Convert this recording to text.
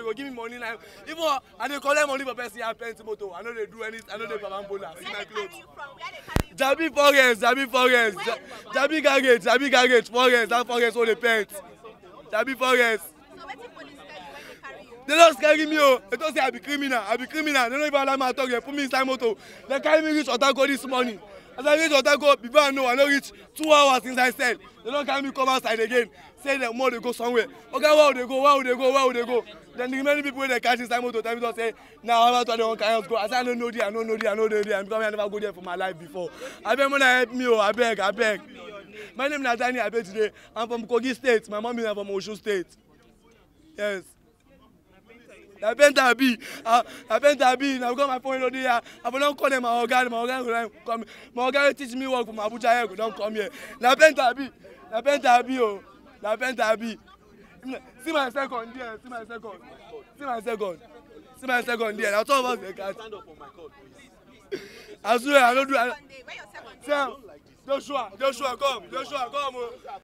go give me money now. Even I dey collect money for person I paint motor. I know they do anything. I know they babambola. See my clothes. Jabi Forest, Jabi garage, Forest. That Forest all the paint. Jabi Forest. So what if police carry you when they carry you? They don't scare me, oh. They don't say I be criminal. They don't even allow me to talk. They put me inside motor. They carry me reach Otago this morning. As I reach Otago, before I know, I don't reach 2 hours inside cell. They don't carry me come outside again. Say them more they go somewhere. Okay, where would they go? Then the remaining people when they catch inside motor, tell me to say, now I'm not going to carry us go. I say I don't know there. Because I never go there for my life before. I beg when help me, oh, I beg. My name is Nathaniel. I beg today. I'm from Kogi State. My mom is from Osun State. Yes. I bent a B. Now got my phone here. I don't call them my organ come. My organ teach me work from Abuja here. Don't come here. Now bent a B. Oh. Now bent a B. See my second there. See my second there. Now talk about the cat. Stand up for my call, please. I swear I don't do. Where your second? Joshua, come.